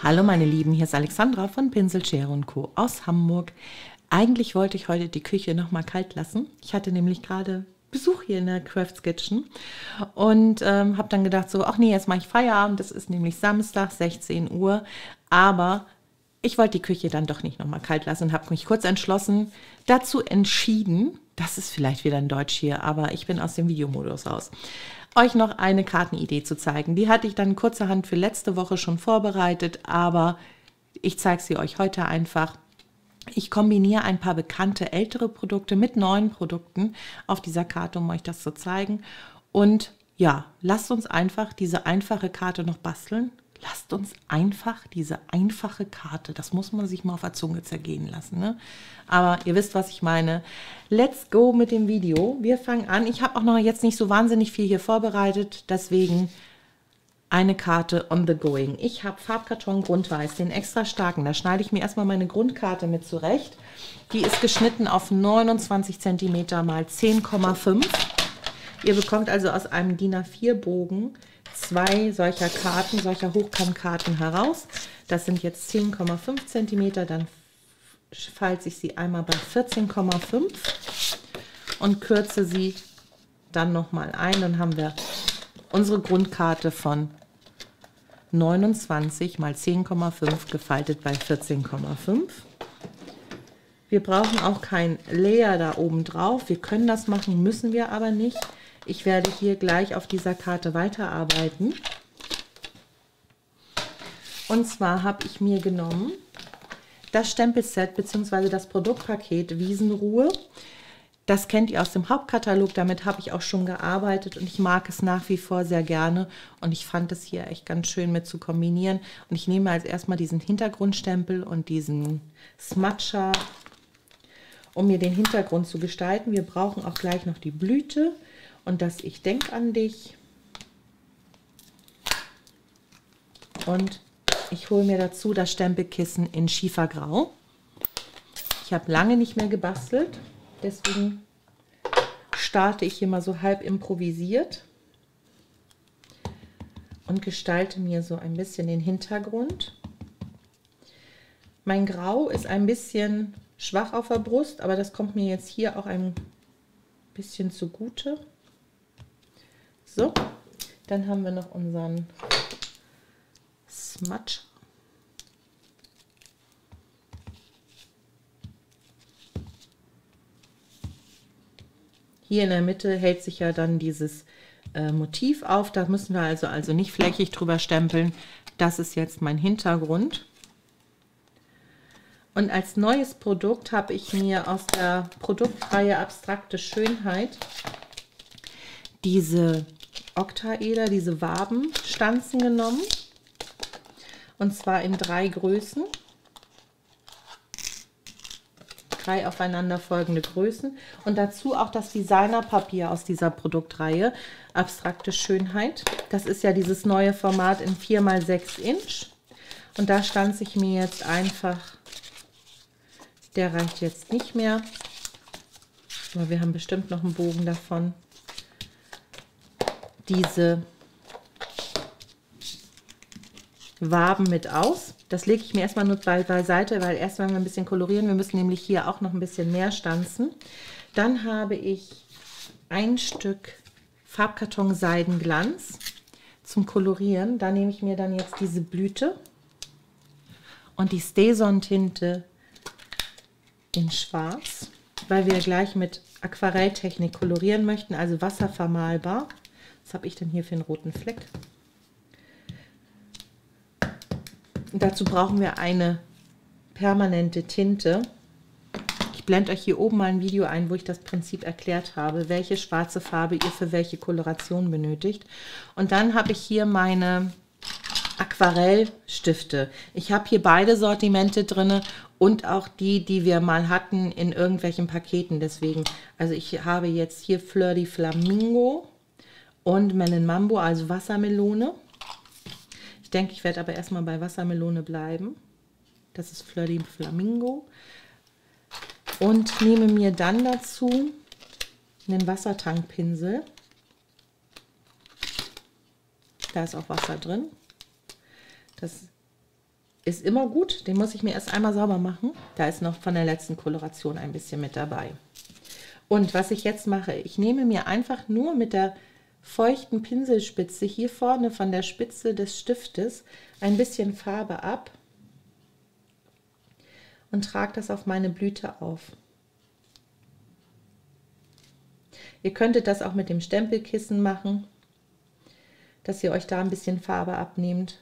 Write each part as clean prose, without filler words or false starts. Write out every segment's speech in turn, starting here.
Hallo meine Lieben, hier ist Alexandra von Pinselschere & Co. aus Hamburg. Eigentlich wollte ich heute die Küche noch mal kalt lassen. Ich hatte nämlich gerade Besuch hier in der Crafts Kitchen und habe dann gedacht so, ach nee, jetzt mache ich Feierabend. Das ist nämlich Samstag, 16 Uhr. Aber ich wollte die Küche dann doch nicht noch mal kalt lassen und habe mich kurz entschlossen, dazu entschieden, das ist vielleicht wieder in Deutsch hier, aber ich bin aus dem Videomodus raus, euch noch eine Kartenidee zu zeigen. Die hatte ich dann kurzerhand für letzte Woche schon vorbereitet, aber ich zeige sie euch heute einfach. Ich kombiniere ein paar bekannte ältere Produkte mit neuen Produkten auf dieser Karte, um euch das zu zeigen. Und ja, lasst uns einfach diese einfache Karte noch basteln. Lasst uns einfach diese einfache Karte, das muss man sich mal auf der Zunge zergehen lassen, ne? Aber ihr wisst, was ich meine. Let's go mit dem Video. Wir fangen an. Ich habe auch noch jetzt nicht so wahnsinnig viel hier vorbereitet, deswegen eine Karte on the going. Ich habe Farbkarton Grundweiß, den extra starken. Da schneide ich mir erstmal meine Grundkarte mit zurecht. Die ist geschnitten auf 29 cm mal 10,5. Ihr bekommt also aus einem DIN A4 Bogen zwei solcher Karten, solcher Hochkantkarten heraus. Das sind jetzt 10,5 cm, dann falte ich sie einmal bei 14,5 und kürze sie dann nochmal ein. Dann haben wir unsere Grundkarte von 29 mal 10,5 gefaltet bei 14,5. Wir brauchen auch kein Layer da oben drauf. Wir können das machen, müssen wir aber nicht. Ich werde hier gleich auf dieser Karte weiterarbeiten. Und zwar habe ich mir genommen das Stempelset bzw. das Produktpaket Wiesenruhe. Das kennt ihr aus dem Hauptkatalog, damit habe ich auch schon gearbeitet und ich mag es nach wie vor sehr gerne und ich fand es hier echt ganz schön mit zu kombinieren. Und ich nehme als erstmal diesen Hintergrundstempel und diesen Smudger, um mir den Hintergrund zu gestalten. Wir brauchen auch gleich noch die Blüte und das Ich denk an dich. Und ich hole mir dazu das Stempelkissen in Schiefergrau. Ich habe lange nicht mehr gebastelt, deswegen starte ich hier mal so halb improvisiert und gestalte mir so ein bisschen den Hintergrund. Mein Grau ist ein bisschen schwach auf der Brust, aber das kommt mir jetzt hier auch ein bisschen zugute. So, dann haben wir noch unseren Smudge. Hier in der Mitte hält sich ja dann dieses Motiv auf. Da müssen wir also nicht flächig drüber stempeln. Das ist jetzt mein Hintergrund. Und als neues Produkt habe ich mir aus der Produktreihe Abstrakte Schönheit diese Oktaeder, diese Wabenstanzen genommen. Und zwar in 3 Größen. 3 aufeinanderfolgende Größen. Und dazu auch das Designerpapier aus dieser Produktreihe Abstrakte Schönheit. Das ist ja dieses neue Format in 4x6 Inch. Und da stanze ich mir jetzt einfach, der reicht jetzt nicht mehr, aber wir haben bestimmt noch einen Bogen davon, diese Waben mit aus. Das lege ich mir erstmal nur beiseite, weil erst werden wir ein bisschen kolorieren. Wir müssen nämlich hier auch noch ein bisschen mehr stanzen. Dann habe ich ein Stück Farbkarton Seidenglanz zum Kolorieren. Da nehme ich mir dann jetzt diese Blüte und die Stay-On-Tinte in Schwarz, weil wir gleich mit Aquarelltechnik kolorieren möchten, also wasservermalbar. Was habe ich denn hier für einen roten Fleck? Und dazu brauchen wir eine permanente Tinte. Ich blende euch hier oben mal ein Video ein, wo ich das Prinzip erklärt habe, welche schwarze Farbe ihr für welche Koloration benötigt. Und dann habe ich hier meine Aquarellstifte. Ich habe hier beide Sortimente drin und auch die, die wir mal hatten in irgendwelchen Paketen. Deswegen, also ich habe jetzt hier Fleur de Flamingo und Melon Mambo, also Wassermelone. Ich denke, ich werde aber erstmal bei Wassermelone bleiben. Das ist Fleur de Flamingo. Und nehme mir dann dazu einen Wassertankpinsel. Da ist auch Wasser drin. Das ist immer gut. Den muss ich mir erst einmal sauber machen. Da ist noch von der letzten Koloration ein bisschen mit dabei. Und was ich jetzt mache, ich nehme mir einfach nur mit der feuchten Pinselspitze hier vorne von der Spitze des Stiftes ein bisschen Farbe ab und trage das auf meine Blüte auf. Ihr könntet das auch mit dem Stempelkissen machen, dass ihr euch da ein bisschen Farbe abnehmt.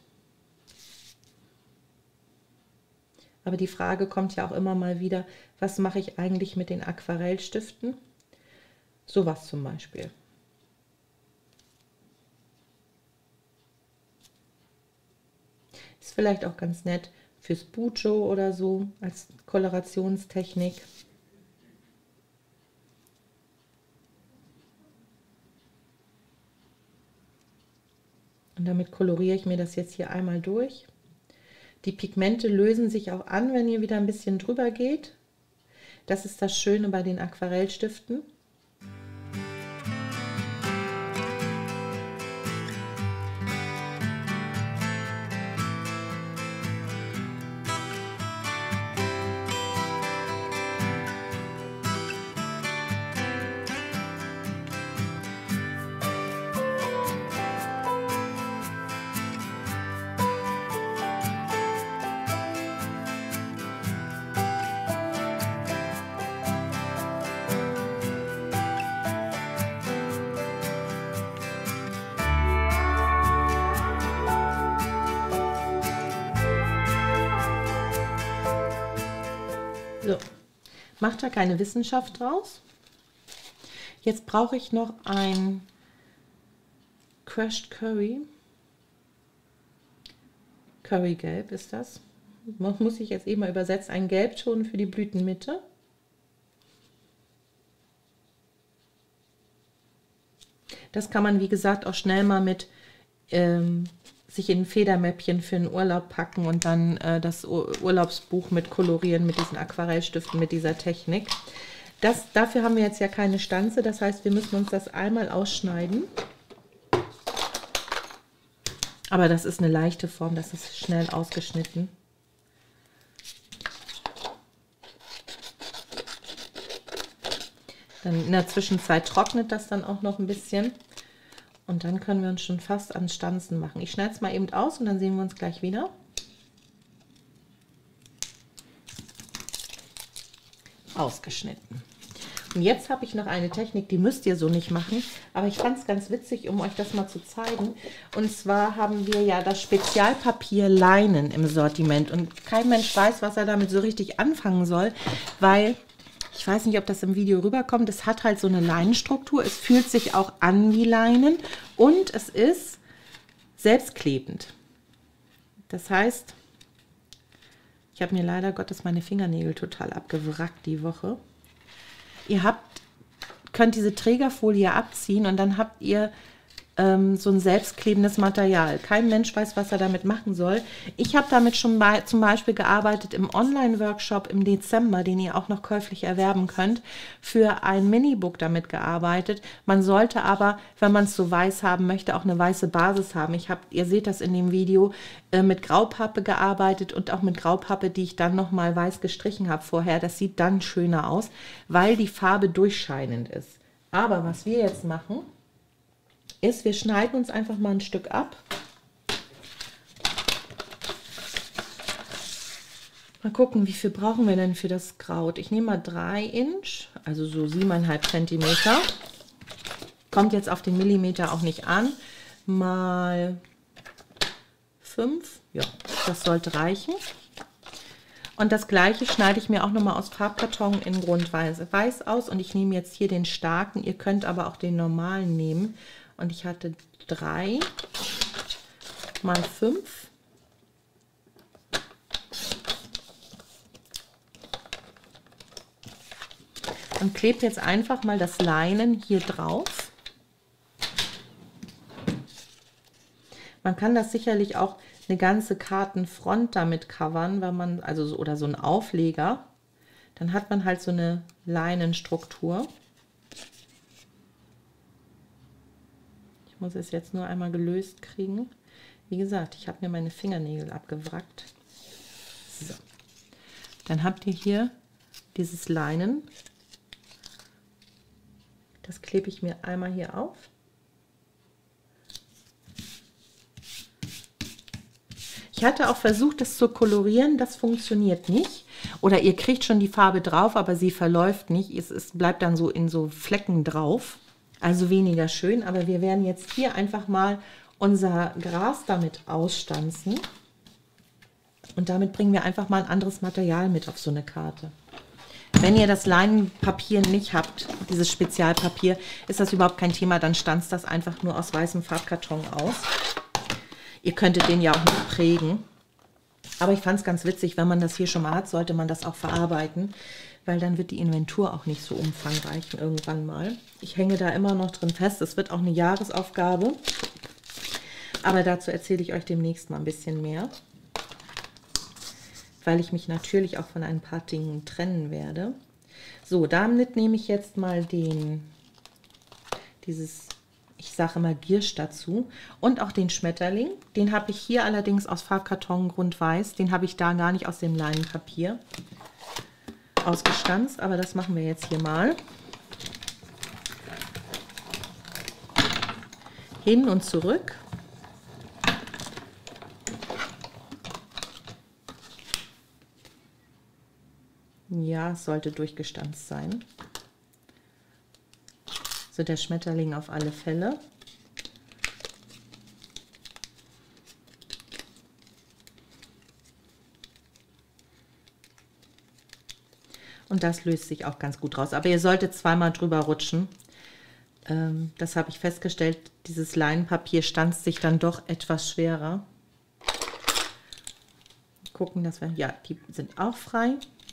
Aber die Frage kommt ja auch immer mal wieder, was mache ich eigentlich mit den Aquarellstiften? Sowas zum Beispiel. Ist vielleicht auch ganz nett fürs Bujo oder so als Kolorationstechnik. Und damit koloriere ich mir das jetzt hier einmal durch. Die Pigmente lösen sich auch an, wenn ihr wieder ein bisschen drüber geht. Das ist das Schöne bei den Aquarellstiften. So, macht da keine Wissenschaft draus. Jetzt brauche ich noch ein Crushed Curry. Currygelb ist das. Muss ich jetzt eben mal übersetzen. Ein Gelbton für die Blütenmitte. Das kann man, wie gesagt, auch schnell mal mit sich in ein Federmäppchen für einen Urlaub packen und dann das Urlaubsbuch mit kolorieren mit diesen Aquarellstiften, mit dieser Technik. Dafür haben wir jetzt ja keine Stanze, das heißt, wir müssen uns das einmal ausschneiden. Aber das ist eine leichte Form, das ist schnell ausgeschnitten. Dann in der Zwischenzeit trocknet das dann auch noch ein bisschen. Und dann können wir uns schon fast an Stanzen machen. Ich schneide es mal eben aus und dann sehen wir uns gleich wieder. Ausgeschnitten. Und jetzt habe ich noch eine Technik, die müsst ihr so nicht machen, aber ich fand es ganz witzig, um euch das mal zu zeigen. Und zwar haben wir ja das Spezialpapier Leinen im Sortiment und kein Mensch weiß, was er damit so richtig anfangen soll, weil ich weiß nicht, ob das im Video rüberkommt, es hat halt so eine Leinenstruktur, es fühlt sich auch an wie Leinen und es ist selbstklebend. Das heißt, ich habe mir leider Gottes meine Fingernägel total abgewrackt die Woche. Ihr könnt diese Trägerfolie abziehen und dann habt ihr so ein selbstklebendes Material. Kein Mensch weiß, was er damit machen soll. Ich habe damit schon zum Beispiel gearbeitet im Online-Workshop im Dezember, den ihr auch noch käuflich erwerben könnt, für ein Minibook damit gearbeitet. Man sollte aber, wenn man es so weiß haben möchte, auch eine weiße Basis haben. Ihr seht das in dem Video, mit Graupappe gearbeitet und auch mit Graupappe, die ich dann nochmal weiß gestrichen habe vorher. Das sieht dann schöner aus, weil die Farbe durchscheinend ist. Aber was wir jetzt machen, ist, wir schneiden uns einfach mal ein Stück ab. Mal gucken, wie viel brauchen wir denn für das Kraut. Ich nehme mal 3 Inch, also so 7,5 Zentimeter. Kommt jetzt auf den Millimeter auch nicht an. Mal 5, ja, das sollte reichen. Und das gleiche schneide ich mir auch nochmal aus Farbkarton in Grundweiß aus. Und ich nehme jetzt hier den starken, ihr könnt aber auch den normalen nehmen. Und ich hatte 3 mal 5. Und klebt jetzt einfach mal das Leinen hier drauf. Man kann das sicherlich auch eine ganze Kartenfront damit covern, wenn man, also oder so ein Aufleger. Dann hat man halt so eine Leinenstruktur. Ich muss es jetzt nur einmal gelöst kriegen. Wie gesagt, ich habe mir meine Fingernägel abgewrackt. So. Dann habt ihr hier dieses Leinen. Das klebe ich mir einmal hier auf. Ich hatte auch versucht, das zu kolorieren, das funktioniert nicht. Oder ihr kriegt schon die Farbe drauf, aber sie verläuft nicht. Es bleibt dann so in so Flecken drauf. Also weniger schön, aber wir werden jetzt hier einfach mal unser Gras damit ausstanzen. Und damit bringen wir einfach mal ein anderes Material mit auf so eine Karte. Wenn ihr das Leinenpapier nicht habt, dieses Spezialpapier, ist das überhaupt kein Thema, dann stanzt das einfach nur aus weißem Farbkarton aus. Ihr könntet den ja auch nicht prägen. Aber ich fand es ganz witzig, wenn man das hier schon mal hat, sollte man das auch verarbeiten, weil dann wird die Inventur auch nicht so umfangreich irgendwann mal. Ich hänge da immer noch drin fest. Es wird auch eine Jahresaufgabe. Aber dazu erzähle ich euch demnächst mal ein bisschen mehr. Weil ich mich natürlich auch von ein paar Dingen trennen werde. So, damit nehme ich jetzt mal ich sage mal Giersch dazu und auch den Schmetterling. Den habe ich hier allerdings aus Farbkarton Grundweiß. Den habe ich da gar nicht aus dem Leinenpapier ausgestanzt, aber das machen wir jetzt hier mal. Hin und zurück. Ja, es sollte durchgestanzt sein. So, der Schmetterling auf alle Fälle. Und das löst sich auch ganz gut raus. Aber ihr solltet zweimal drüber rutschen. Das habe ich festgestellt. Dieses Leinenpapier stanzt sich dann doch etwas schwerer. Gucken, dass wir, ja, die sind auch frei.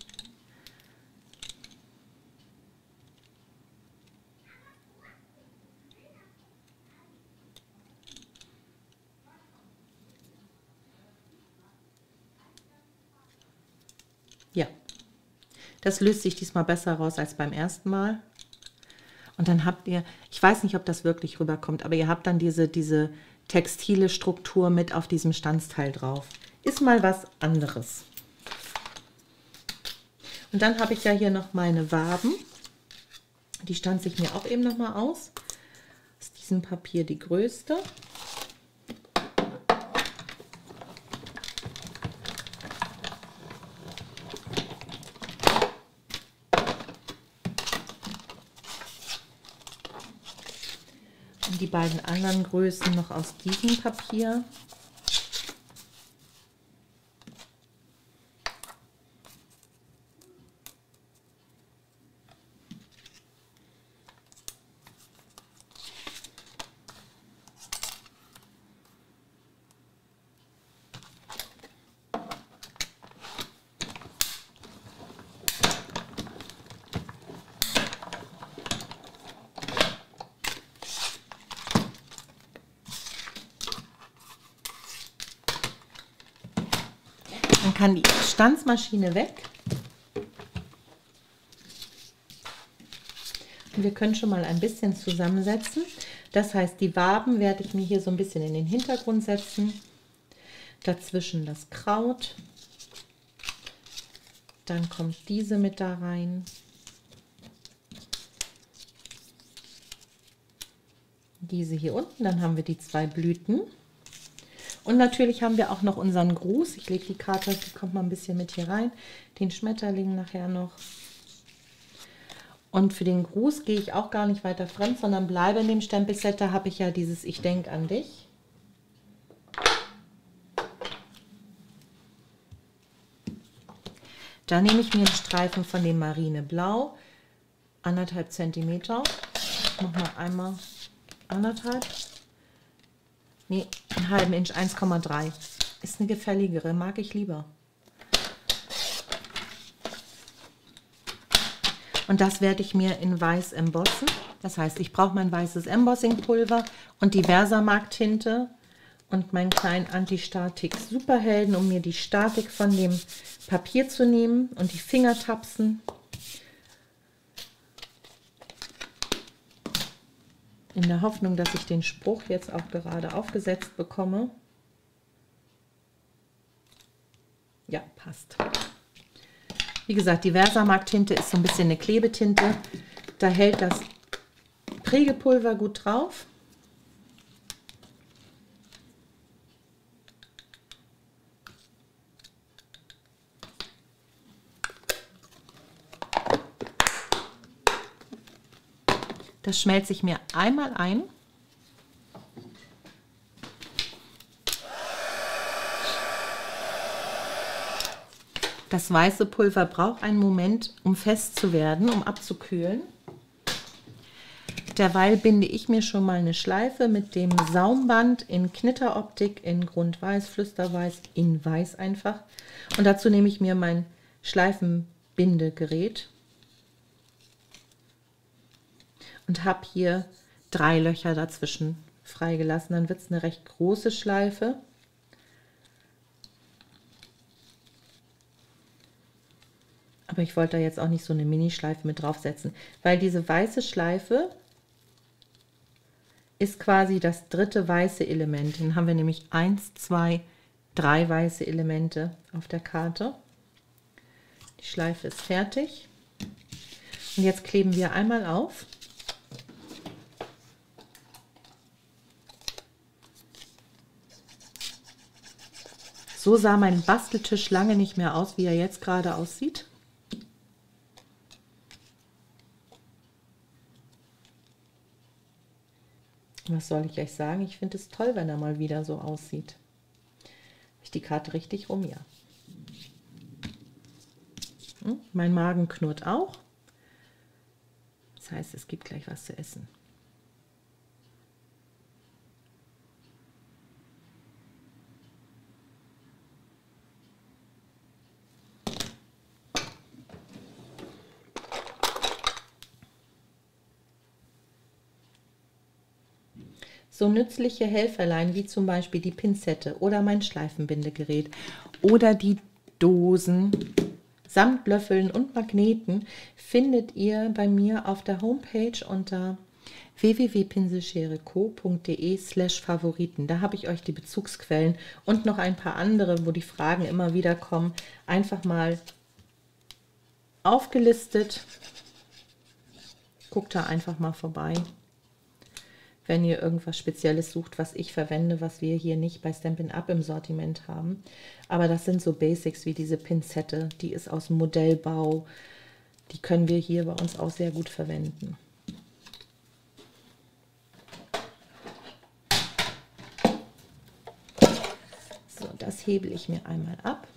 Ja, das löst sich diesmal besser raus als beim ersten Mal. Und dann habt ihr, ich weiß nicht, ob das wirklich rüberkommt, aber ihr habt dann diese textile Struktur mit auf diesem Stanzteil drauf. Ist mal was anderes. Und dann habe ich ja hier noch meine Waben. Die stanze ich mir auch eben noch mal aus. Aus diesem Papier die größte. Die beiden anderen Größen noch aus diesem Papier. Dann kann die Stanzmaschine weg. Und wir können schon mal ein bisschen zusammensetzen. Das heißt, die Waben werde ich mir hier so ein bisschen in den Hintergrund setzen. Dazwischen das Kraut. Dann kommt diese mit da rein. Diese hier unten, dann haben wir die zwei Blüten. Und natürlich haben wir auch noch unseren Gruß. Ich lege die Karte, die kommt mal ein bisschen mit hier rein. Den Schmetterling nachher noch. Und für den Gruß gehe ich auch gar nicht weiter fremd, sondern bleibe in dem Stempelset. Da habe ich ja dieses Ich denke an dich. Da nehme ich mir einen Streifen von dem Marineblau, 1,5 Zentimeter. Ich mache mal einmal 1,5. Nee, einen halben Inch, 1,3. Ist eine gefälligere, mag ich lieber. Und das werde ich mir in weiß embossen. Das heißt, ich brauche mein weißes Embossingpulver und die Versamark-Tinte und meinen kleinen Anti-Statik-Superhelden, um mir die Statik von dem Papier zu nehmen und die Fingertapsen. In der Hoffnung, dass ich den Spruch jetzt auch gerade aufgesetzt bekomme. Ja, passt. Wie gesagt, die Versamark-Tinte ist so ein bisschen eine Klebetinte. Da hält das Prägepulver gut drauf. Das schmelze ich mir einmal ein. Das weiße Pulver braucht einen Moment, um fest zu werden, um abzukühlen. Derweil binde ich mir schon mal eine Schleife mit dem Saumband in Knitteroptik, in Grundweiß, Flüsterweiß, in Weiß einfach. Und dazu nehme ich mir mein Schleifenbindegerät und habe hier 3 Löcher dazwischen freigelassen. Dann wird es eine recht große Schleife. Aber ich wollte da jetzt auch nicht so eine Mini-Schleife mit draufsetzen, weil diese weiße Schleife ist quasi das dritte weiße Element. Dann haben wir nämlich 1, 2, 3 weiße Elemente auf der Karte. Die Schleife ist fertig. Und jetzt kleben wir einmal auf. So sah mein Basteltisch lange nicht mehr aus, wie er jetzt gerade aussieht. Was soll ich euch sagen? Ich finde es toll, wenn er mal wieder so aussieht. Habe ich die Karte richtig rum? Ja. Mein Magen knurrt auch. Das heißt, es gibt gleich was zu essen. So nützliche Helferlein wie zum Beispiel die Pinzette oder mein Schleifenbindegerät oder die Dosen samt Löffeln und Magneten findet ihr bei mir auf der Homepage unter www.pinselschereco.de/Favoriten. Da habe ich euch die Bezugsquellen und noch ein paar andere, wo die Fragen immer wieder kommen, einfach mal aufgelistet. Guckt da einfach mal vorbei, wenn ihr irgendwas Spezielles sucht, was ich verwende, was wir hier nicht bei Stampin' Up im Sortiment haben. Aber das sind so Basics wie diese Pinzette, die ist aus dem Modellbau. Die können wir hier bei uns auch sehr gut verwenden. So, das hebel ich mir einmal ab.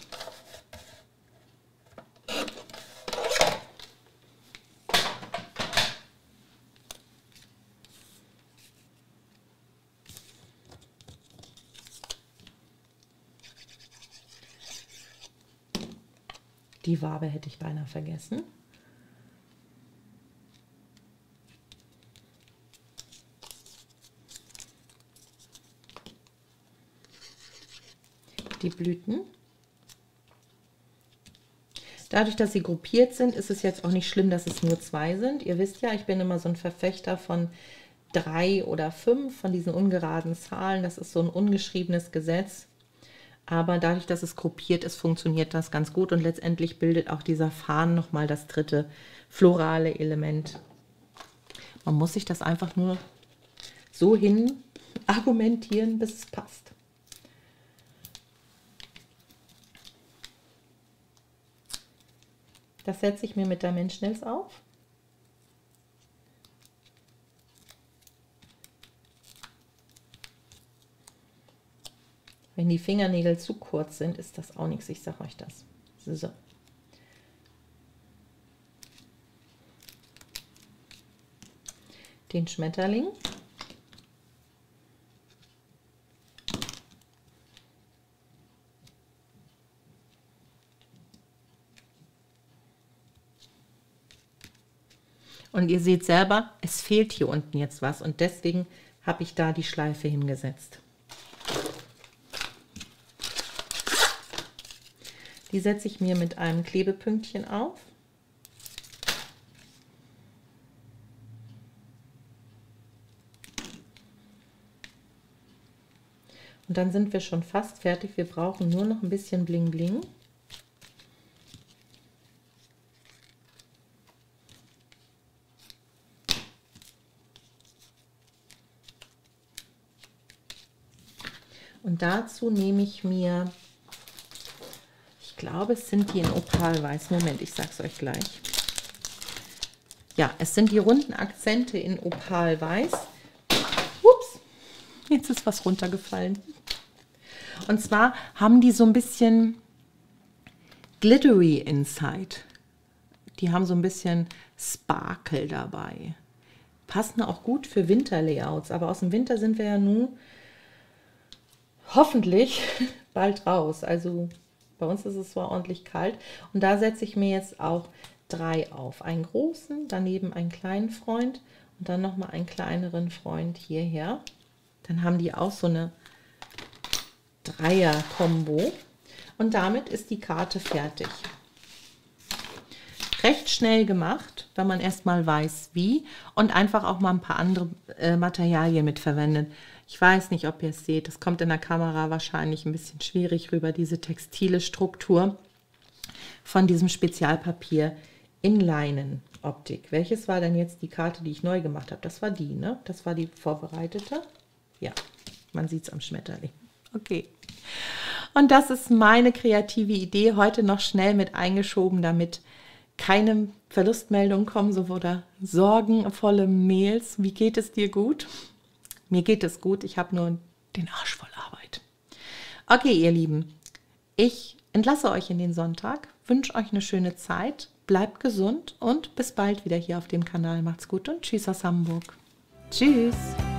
Die Wabe hätte ich beinahe vergessen. Die Blüten. Dadurch, dass sie gruppiert sind, ist es jetzt auch nicht schlimm, dass es nur 2 sind. Ihr wisst ja, ich bin immer so ein Verfechter von 3 oder 5, von diesen ungeraden Zahlen. Das ist so ein ungeschriebenes Gesetz. Aber dadurch, dass es gruppiert ist, funktioniert das ganz gut. Und letztendlich bildet auch dieser Faden nochmal das dritte florale Element. Man muss sich das einfach nur so hin argumentieren, bis es passt. Das setze ich mir mit der Menschnels auf. Wenn die Fingernägel zu kurz sind, ist das auch nichts, ich sage euch das. So. Den Schmetterling. Und ihr seht selber, es fehlt hier unten jetzt was und deswegen habe ich da die Schleife hingesetzt. Die setze ich mir mit einem Klebepünktchen auf. Und dann sind wir schon fast fertig. Wir brauchen nur noch ein bisschen Bling Bling. Und dazu nehme ich mir, ich glaube, es sind die in Opalweiß. Moment, ich sage es euch gleich. Ja, es sind die runden Akzente in Opalweiß. Ups, jetzt ist was runtergefallen. Und zwar haben die so ein bisschen glittery inside. Die haben so ein bisschen Sparkle dabei. Passen auch gut für Winterlayouts, aber aus dem Winter sind wir ja nun hoffentlich bald raus. Also bei uns ist es zwar ordentlich kalt. Und da setze ich mir jetzt auch 3 auf. Einen großen, daneben einen kleinen Freund und dann nochmal einen kleineren Freund hierher. Dann haben die auch so eine Dreier-Kombo. Und damit ist die Karte fertig. Recht schnell gemacht, wenn man erstmal weiß wie und einfach auch mal ein paar andere Materialien mitverwendet. Ich weiß nicht, ob ihr es seht, das kommt in der Kamera wahrscheinlich ein bisschen schwierig rüber, diese textile Struktur von diesem Spezialpapier in Leinenoptik. Welches war denn jetzt die Karte, die ich neu gemacht habe? Das war die, ne? Das war die vorbereitete. Ja, man sieht es am Schmetterling. Okay. Und das ist meine kreative Idee, heute noch schnell mit eingeschoben, damit keine Verlustmeldungen kommen, so oder sorgenvolle Mails. Wie geht es dir gut? Mir geht es gut, ich habe nur den Arsch voll Arbeit. Okay, ihr Lieben, ich entlasse euch in den Sonntag, wünsche euch eine schöne Zeit, bleibt gesund und bis bald wieder hier auf dem Kanal. Macht's gut und tschüss aus Hamburg. Tschüss.